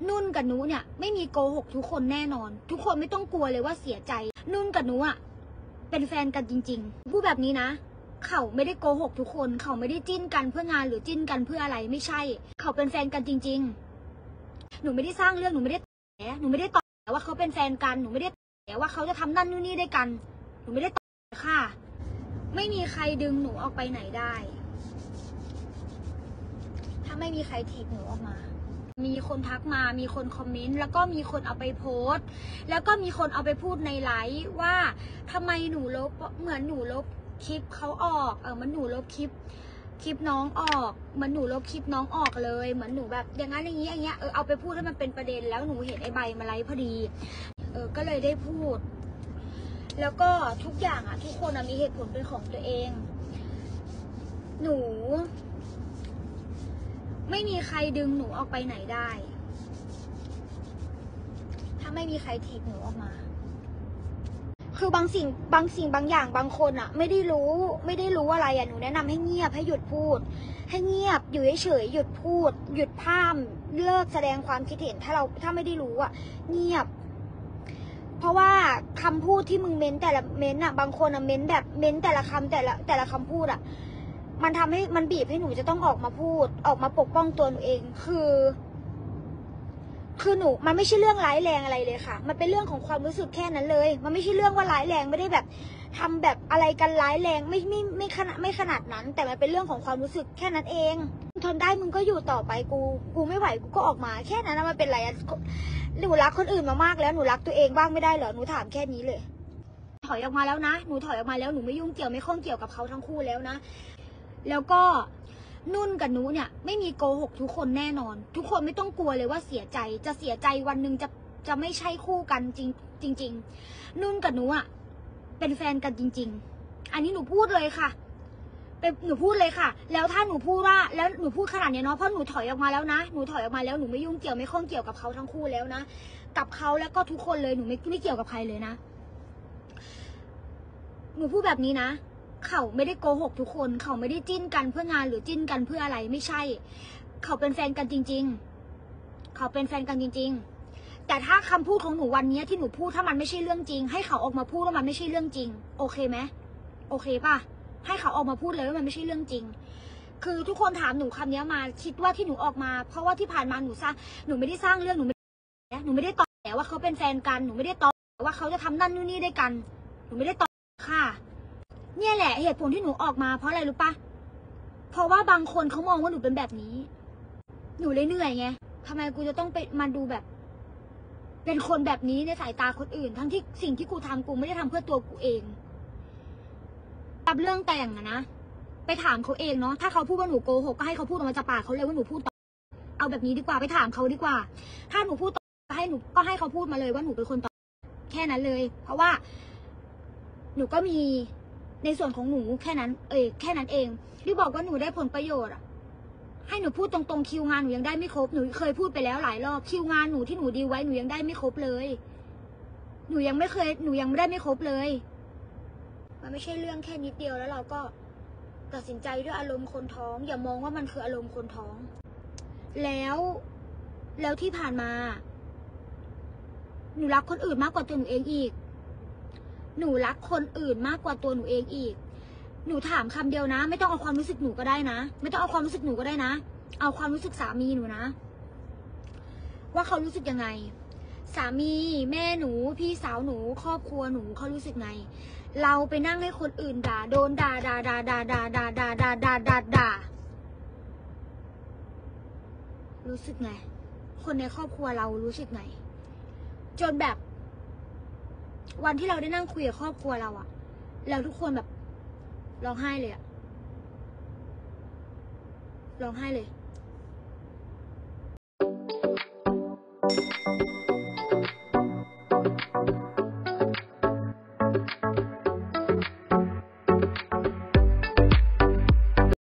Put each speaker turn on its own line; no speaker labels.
นุ่นกับนุเนี่ยไม่มีโกหกทุกคนแน่นอนทุกคนไม่ต้องกลัวเลยว่าเสียใจนุ่นกับนุอ่ะเป็นแฟนกันจริงๆพูดแบบนี้นะเขาไม่ได้โกหกทุกคนเขาไม่ได้จิ้นกันเพื่องานหรือจิ้นกันเพื่ออะไรไม่ใช่เขาเป็นแฟนกันจริงๆหนูไม่ได้สร้างเรื่องหนูไม่ได้หนูไม่ได้ตอแหลว่าเขาเป็นแฟนกันหนูไม่ได้ตอแหลว่าเขาจะทำนั่นนู่นนี่ด้วยกันหนูไม่ได้ตอแหลค่ะไม่มีใครดึงหนูออกไปไหนได้ถ้าไม่มีใครถีบหนูออกมามีคนทักมามีคนคอมเมนต์แล้วก็มีคนเอาไปโพสต์แล้วก็มีคนเอาไปพูดในไลฟ์ว่าทำไมหนูลบเหมือนหนูลบคลิปเขาออกมันหนูลบคลิปน้องออกเหมือนหนูลบคลิปน้องออกเลยเหมือนหนูแบบอย่างนั้นอย่างนี้อย่างเงี้ยเอาไปพูดให้มันเป็นประเด็นแล้วหนูเห็นไอ้ใบมาไลฟ์พอดีก็เลยได้พูดแล้วก็ทุกอย่างทุกคนมีเหตุผลเป็นของตัวเองหนูไม่มีใครดึงหนูออกไปไหนได้ถ้าไม่มีใครถีบหนูออกมาคือบางสิ่งบางอย่างบางคนไม่ได้รู้อะไรหนูแนะนำให้เงียบให้หยุดพูดให้เงียบอยู่เฉยหยุดพูดหยุดพร่ำเลิกแสดงความคิดเห็นถ้าไม่ได้รู้เงียบเพราะว่าคำพูดที่มึงเม้นแต่ละเม้นบางคนเม้นแบบเม้นแต่ละคำแต่ละคำพูดมันทำให้มันบีบให้หนูจะต้องออกมาพูดออกมาปกป้องตัวหนูเองคือหนูมันไม่ใช่เรื่องร้ายแรงอะไรเลยค่ะมันเป็นเรื่องของความรู้สึกแค่นั้นเลยมันไม่ใช่เรื่องว่าร้ายแรงไม่ได้แบบทำแบบอะไรกันร้ายแรงไม่ขนาดนั้นแต่มันเป็นเรื่องของความรู้สึกแค่นั้นเองทนได้มึงก็อยู่ต่อไปกูไม่ไหวกูก็ออกมาแค่นั้นมันเป็นไรหนูรักคนอื่นมามากแล้วหนูรักตัวเองบ้างไม่ได้เหรอหนูถามแค่นี้เลยถอยออกมาแล้วนะหนูถอยออกมาแล้วหนูไม่ยุ่งเกี่ยวไม่ข้องเกี่ยวกับเขาทั้งคู่แล้วนะแล้วก็นุ่นกับนุเนี่ยไม่มีโกหกทุกคนแน่นอนทุกคนไม่ต้องกลัวเลยว่าเสียใจจะเสียใจวันหนึ่งจะไม่ใช่คู่กันจริงนุ่นกับนุเป็นแฟนกันจริงๆอันนี้หนูพูดเลยค่ะหนูพูดเลยค่ะแล้วถ้าหนูพูดว่าแล้วหนูพูดขนาดนี้เนาะเพราะหนูถอยออกมาแล้วนะหนูถอยออกมาแล้วหนูไม่ยุ่งเกี่ยวไม่ข้องเกี่ยวกับเขาทั้งคู่แล้วนะกับเขาแล้วก็ทุกคนเลยหนูไม่เกี่ยวกับใครเลยนะหนูพูดแบบนี้นะเขาไม่ได้โกหกทุกคนเขาไม่ได้จิ้นกันเพื่องานหรือจิ้นกันเพื่ออะไรไม่ใช่เขาเป็นแฟนกันจริงๆเขาเป็นแฟนกันจริงๆแต่ถ้าคำพูดของหนูวันนี้ที่หนูพูดถ้ามันไม่ใช่เรื่องจริงให้เขาออกมาพูดว่ามันไม่ใช่เรื่องจริงโอเคไหมโอเคป่ะให้เขาออกมาพูดเลยว่ามันไม่ใช่เรื่องจริงคือทุกคนถามหนูคำนี้มาคิดว่าที่หนูออกมาเพราะว่าที่ผ่านมาหนูไม่ได้สร้างเรื่องหนูไม่ได้ตอแหลว่าเขาเป็นแฟนกันหนูไม่ได้ตอแหลว่าเขาจะทำนั่นนู่นนี่ด้วยกันหนูไม่ได้ตอแหลค่ะเนี่ยแหละเหตุผลที่หนูออกมาเพราะอะไรรู้ปะเพราะว่าบางคนเขามองว่าหนูเป็นแบบนี้หนูเลยเหนื่อยไงทำไมกูจะต้องไปมาดูแบบเป็นคนแบบนี้ในสายตาคนอื่นทั้งที่สิ่งที่กูทำกูไม่ได้ทำเพื่อตัวกูเองกับเรื่องแต่งนะไปถามเขาเองเนาะถ้าเขาพูดว่าหนูโกหกก็ให้เขาพูดออกมาจากปากเขาเลยว่าหนูพูดต่อเอาแบบนี้ดีกว่าไปถามเขาดีกว่าถ้าหนูพูดต่อให้เขาพูดมาเลยว่าหนูเป็นคนต่อแค่นั้นเลยเพราะว่าหนูก็มีในส่วนของหนูแค่นั้นแค่นั้นเองที่บอกว่าหนูได้ผลประโยชน์ให้หนูพูดตรงๆคิวงานหนูยังได้ไม่ครบหนูเคยพูดไปแล้วหลายรอบคิวงานหนูที่หนูดีลไว้หนูยังได้ไม่ครบเลยหนูยังไม่ได้ไม่ครบเลยมันไม่ใช่เรื่องแค่นิดเดียวแล้วเราก็ตัดสินใจด้วยอารมณ์คนท้องอย่ามองว่ามันคืออารมณ์คนท้องแล้วที่ผ่านมาหนูรักคนอื่นมากกว่าตัวหนูเองอีกหนูรักคนอื่นมากกว่าตัวหนูเองอีกหนูถามคำเดียวนะไม่ต้องเอาความรู้สึกหนูก็ได้นะไม่ต้องเอาความรู้สึกหนูก็ได้นะเอาความรู้สึกสามีหนูนะว่าเขารู้สึกยังไงสามีแม่หนูพี่สาวหนูครอบครัวหนูเขารู้สึกไงเราไปนั่งให้คนอื่นด่าโดนด่ารู้สึกไงคนในครอบครัวเรารู้สึกไงจนแบบวันที่เราได้นั่งคุยกับครอบครัวเราแล้วทุกคนแบบร้องไห้เลยร้องไห้เลย